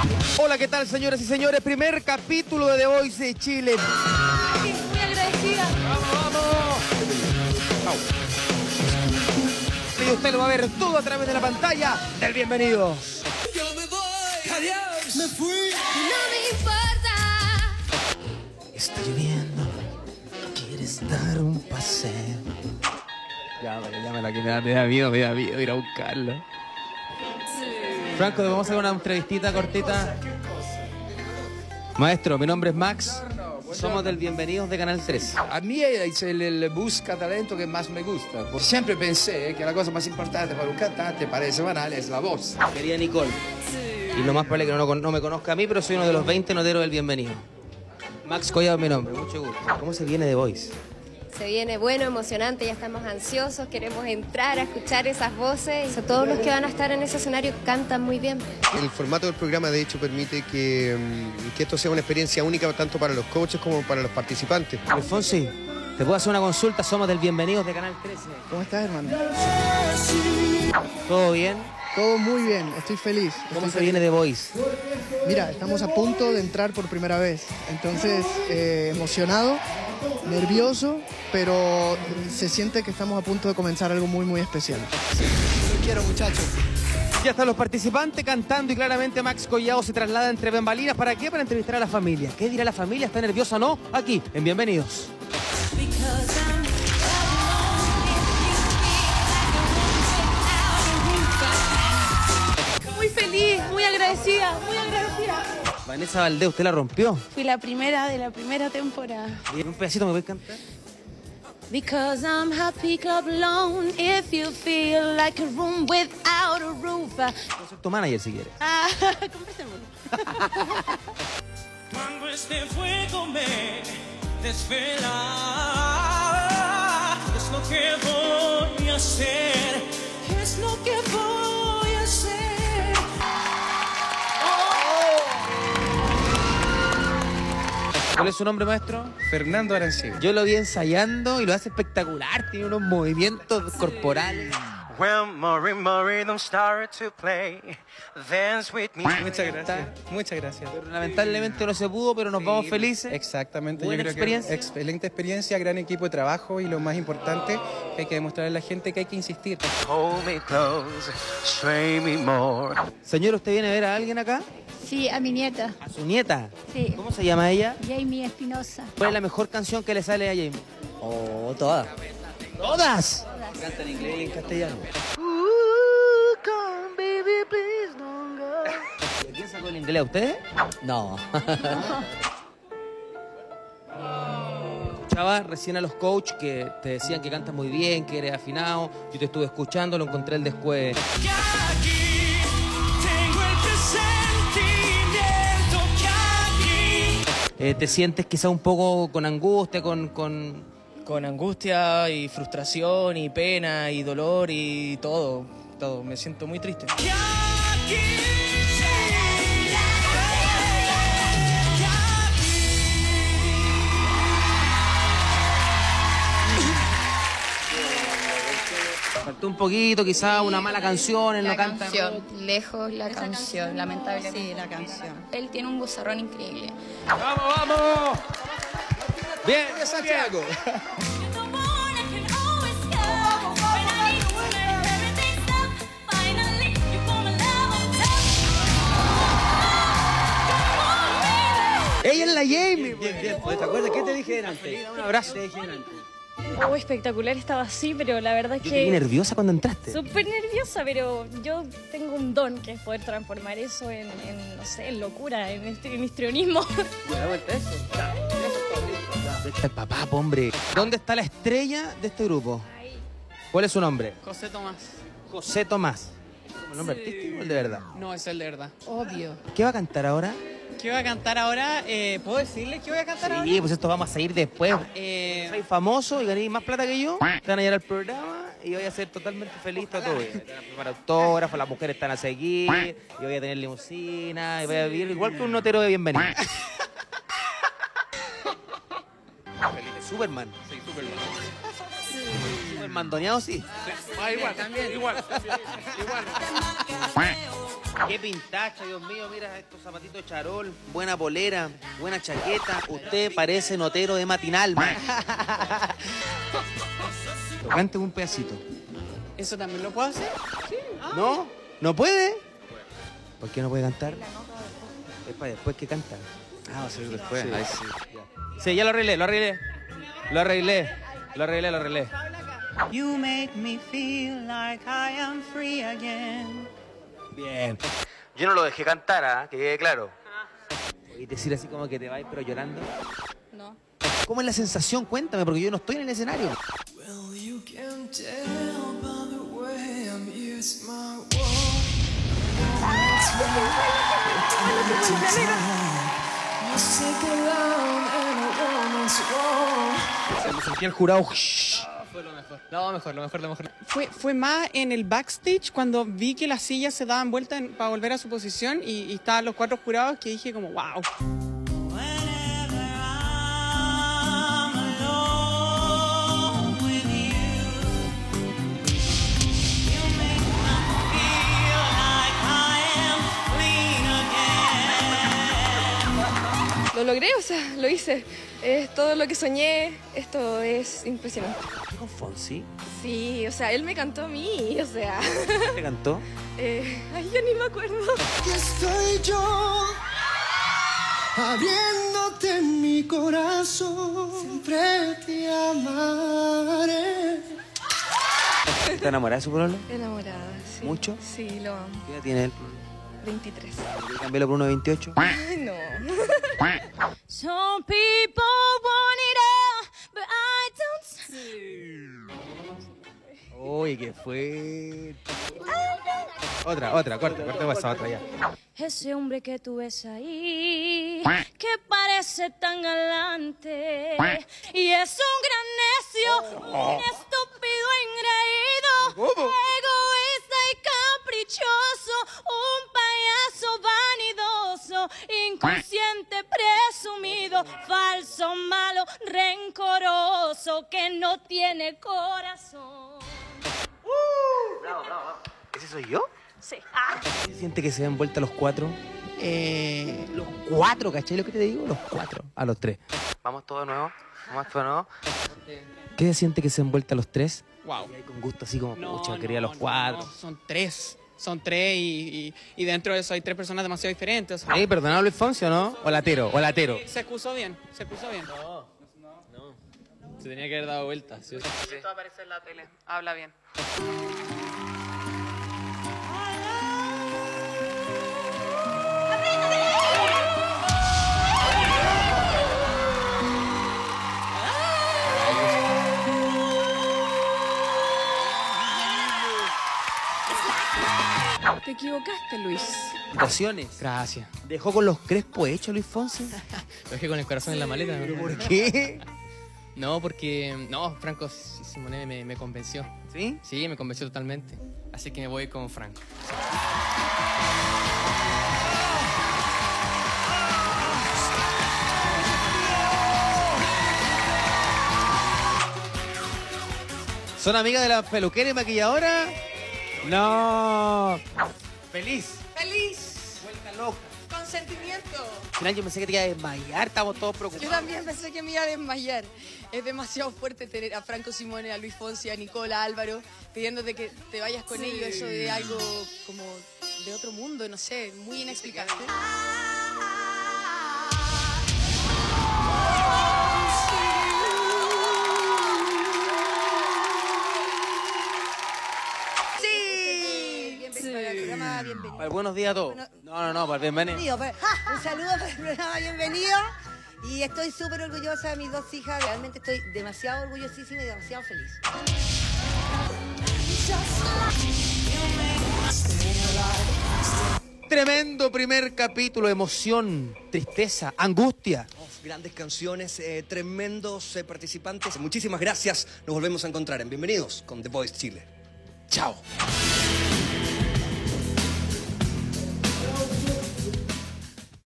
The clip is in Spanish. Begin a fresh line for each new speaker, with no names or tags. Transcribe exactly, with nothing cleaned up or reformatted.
Hola, ¿qué tal, señoras y señores? Primer capítulo de The Voice de Chile.
Muy agradecida.
¡Vamos, vamos! Y usted lo va a ver todo a través de la pantalla del Bienvenidos.
Yo me voy, adiós, me fui.
No me importa.
Está lloviendo. ¿Quieres dar un paseo? Llámala, llámala, que me da, me da miedo, me da miedo ir a buscarlo. Franco, ¿te vamos a hacer una entrevistita cortita? Maestro, mi nombre es Max. Somos del Bienvenidos de Canal tres.
A mí es el, el busca talento que más me gusta. Porque siempre pensé que la cosa más importante para un cantante, para el semanal, es la voz.
Querida Nicole. Y lo más probable es que no, no me conozca a mí, pero soy uno de los veinte noteros del Bienvenido. Max Collado es mi nombre, mucho gusto. ¿Cómo se viene The Voice?
Se viene bueno, emocionante, ya estamos ansiosos, queremos entrar a escuchar esas voces. Todos los que van a estar en ese escenario cantan muy bien.
El formato del programa, de hecho, permite que, que esto sea una experiencia única tanto para los coaches como para los participantes.
Alfonsi, ¿te puedo hacer una consulta? Somos del Bienvenidos de Canal trece.
¿Cómo estás, hermano?
¿Todo bien?
Todo muy bien, estoy feliz.
¿Cómo
estoy
se
feliz.
viene The Voice?
Mira, estamos a punto de entrar por primera vez, entonces eh, emocionado, nervioso, pero se siente que estamos a punto de comenzar algo muy, muy especial. Los quiero, muchachos.
Ya están los participantes cantando y claramente Max Collado se traslada entre bambalinas. ¿Para qué? Para entrevistar a la familia. ¿Qué dirá la familia? ¿Está nerviosa o no? Aquí, en Bienvenidos.
Muy feliz, muy agradecida, muy agradecida.
Vanessa Valdés, ¿usted la rompió?
Fui la primera de la primera temporada.
¿Y un pedacito me puede cantar?
Because I'm happy club alone. If you feel like a room without a roof.
Puedo ser tu manager si quieres.
Ah, conversémoslo.
Cuando este fuego me desvela, es lo que voy a hacer, es lo que voy a hacer.
¿Cuál es su nombre, maestro?
Fernando Arancibia.
Yo lo vi ensayando y lo hace espectacular. Tiene unos movimientos corporales.
When more and more rhythm start to play, dance with me.
Muchas gracias, muchas gracias.
Pero lamentablemente no se pudo, pero nos vamos felices.
Exactamente,
Buena
yo creo
experiencia.
que excelente experiencia, gran equipo de trabajo y lo más importante, que hay que demostrarle a la gente que hay que insistir.
Hold me close, sway me more.
Señor, ¿usted viene a ver a alguien acá?
Sí, a mi nieta,
¿A su nieta?
sí,
¿Cómo se llama ella?
Jamie Espinosa.
¿Cuál es la mejor canción que le sale a Jamie? Oh, todas. ¿Todas? Canta en inglés y en castellano. ¿Quién sacó el inglés? ¿Usted? No. Escuchaba recién a los coaches que te decían que cantas muy bien, que eres afinado. Yo te estuve escuchando, lo encontré el después.
Y aquí tengo el presentimiento que aquí.
Eh, ¿Te sientes quizá un poco con angustia, con... con...
Con angustia y frustración y pena y dolor y todo, todo. Me siento muy triste.
Y aquí.
Faltó un poquito, quizá una mala canción, él no
La
canta.
canción, lejos la canción, lamentablemente. Sí, la canción. Él tiene un vozarrón increíble.
¡Vamos, vamos! Bien,
Santiago.
ella es la Jamie.
Bien, bien. ¿Te acuerdas qué te dije delante?
Un abrazo.
Te dije delante.
Oh, espectacular, estaba así, pero la verdad es
Yo te vi
que...
nerviosa cuando entraste.
Súper nerviosa, pero yo tengo un don que es poder transformar eso en, en no sé, en locura, en, este, en histrionismo.
¿Ya vuelta eso?
¿Dónde está el papá, po, hombre? ¿Dónde está la estrella de este grupo?
Ahí.
¿Cuál es su nombre?
José Tomás.
José Tomás. ¿Es un nombre artístico o el de verdad?
No, es el de verdad.
Obvio.
¿Qué va a cantar ahora?
¿Qué voy a cantar ahora? Eh, ¿Puedo decirles qué voy a cantar ahora?
Sí, pues esto vamos a seguir después.
Eh,
Soy famoso y gané más plata que yo. Te van a llegar al programa y voy a ser totalmente feliz todo. Voy a tener firmar autógrafos, las mujeres están a seguir, y voy a tener limusina, y voy a vivir igual que un notero de bienvenida. Superman.
Sí, Superman.
El mandoneado sí.
Ah, igual, también. Igual, también. Igual.
Qué pintacha, Dios mío, mira estos zapatitos de charol, buena polera, buena chaqueta. Usted parece notero de matinal, man. Cante un pedacito.
¿Eso también lo puedo hacer? Sí.
¿No? ¿No puede? ¿Por qué no puede cantar? Es para después que canta.
Ah, va a ser después.
Sí.
Ahí sí.
Sí, ya lo arreglé, lo arreglé. Lo arreglé, lo arreglé, lo arreglé.
You make me feel like I am free again.
Bien. Yo no lo dejé cantar, ¿ah? Que quede claro. Y decir así como que te vais pero llorando.
No.
¿Cómo es la sensación? Cuéntame, porque yo no estoy en el escenario.
Well, you can tell by the way I'm used my wall. You stick around in a woman's wall.
Me sentí el jurado.
Fue lo mejor. No, mejor, lo mejor, lo mejor. Fue, fue más en el backstage cuando vi que las sillas se daban vueltas en- para volver a su posición y, y estaban los cuatro jurados que dije como, wow.
Whenever I'm alone with you, you make me feel like I am clean again.
Lo logré, o sea, lo hice. Es todo lo que soñé. Esto es impresionante.
¿Qué con Fonsi?
Sí, o sea, él me cantó a mí, o sea.
¿Te cantó?
eh, ay, yo ni me acuerdo.
Aquí estoy yo, abriéndote en mi corazón, siempre te amaré.
¿Está enamorada de su pololo?
Enamorada, sí.
¿Mucho?
Sí, lo amo.
¿Qué edad tiene él?
veintitrés.
¿Quieres cambiarlo por uno de veintiocho?
Ay, no.
Some people want it all, but I don't.
Oye, ¿qué fue? Otra, otra, corta, corta esa otra ya.
Ese hombre que tú ves ahí, que parece tan galante, y es un gran necio, un estúpido engreído, egoísta y caprichoso, un payaso vanidoso, inconsciente, presumido, falso, malo, rencoroso, que no tiene corazón.
¿Ese soy yo?
Sí.
¿Se siente que se den vuelta los cuatro?
Eh,
Los cuatro, ¿cachai lo que te digo? Los cuatro. A los tres. Vamos todo de nuevo. Vamos todo de nuevo. ¿Qué se siente que se den vuelta los tres?
wow.
Y ahí con gusto así como,
No,
pucha, quería
no,
los
no,
cuatro.
no, son tres. Son tres y, y, y dentro de eso hay tres personas demasiado diferentes. O sea,
Ahí, perdonado Luis Fonsi, ¿o no? O latero, o latero.
se excusó bien, se excusó bien.
No, no. Se tenía que haber dado vuelta. ¿Sí?
Esto aparece en la tele. Habla bien.
Te equivocaste, Luis.
Felicitaciones.
Gracias.
¿Dejó con los crespos hechos Luis Fonsi?
Lo dejé con el corazón en la maleta. ¿no?
¿Por qué?
No, porque... No, Franco Simone me, me convenció.
¿Sí?
Sí, me convenció totalmente. Así que me voy con Franco.
¿Son amigas de la peluquera y maquilladora? No. Feliz.
¡Feliz!
Vuelta loca.
¡Con sentimiento!
Final, yo pensé que te iba a desmayar, estamos todos
Yo
preocupados.
también pensé que me iba a desmayar. Es demasiado fuerte tener a Franco Simone, a Luis Fonsi, a Nicola, a Álvaro, pidiéndote que te vayas con ellos. Eso de algo como de otro mundo, no sé, muy inexplicable. Sí. Bienvenido al programa, bienvenido.
Al buenos días a todos. No, no, no, para el bienvenido.
Bienvenido, pues. Un saludo para el programa, bienvenido. Y estoy súper orgullosa de mis dos hijas. Realmente estoy demasiado orgullosísima y demasiado feliz.
Tremendo primer capítulo, emoción, tristeza, angustia.
Grandes canciones, eh, tremendos eh, participantes. Muchísimas gracias. Nos volvemos a encontrar en Bienvenidos con The Voice Chile. Chao.